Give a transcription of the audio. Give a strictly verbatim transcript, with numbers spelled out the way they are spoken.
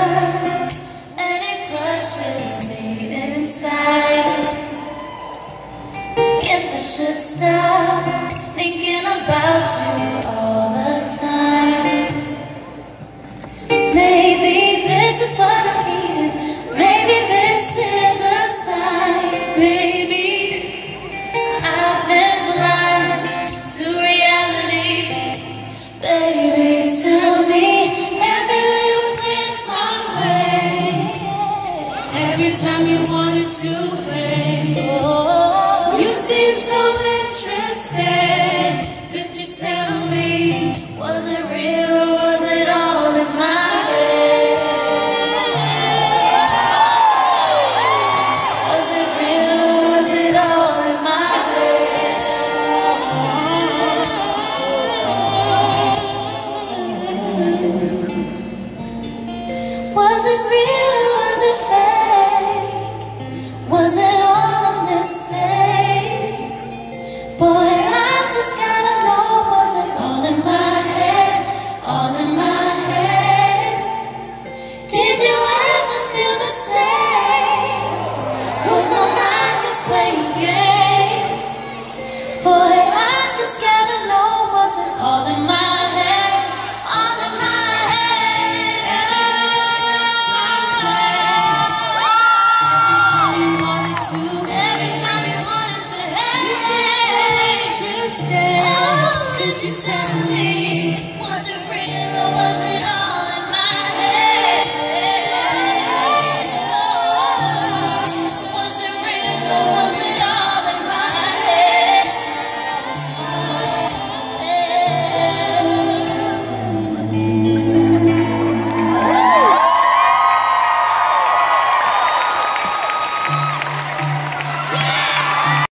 and it crushes me inside. Guess I should stop thinking about you all the time. Maybe this is what I needed. Maybe this is a sign. Maybe I've been blind to reality. Baby, tell me every little glance my way. Every time you wanted to play, oh, you seem so interested. Could you tell me?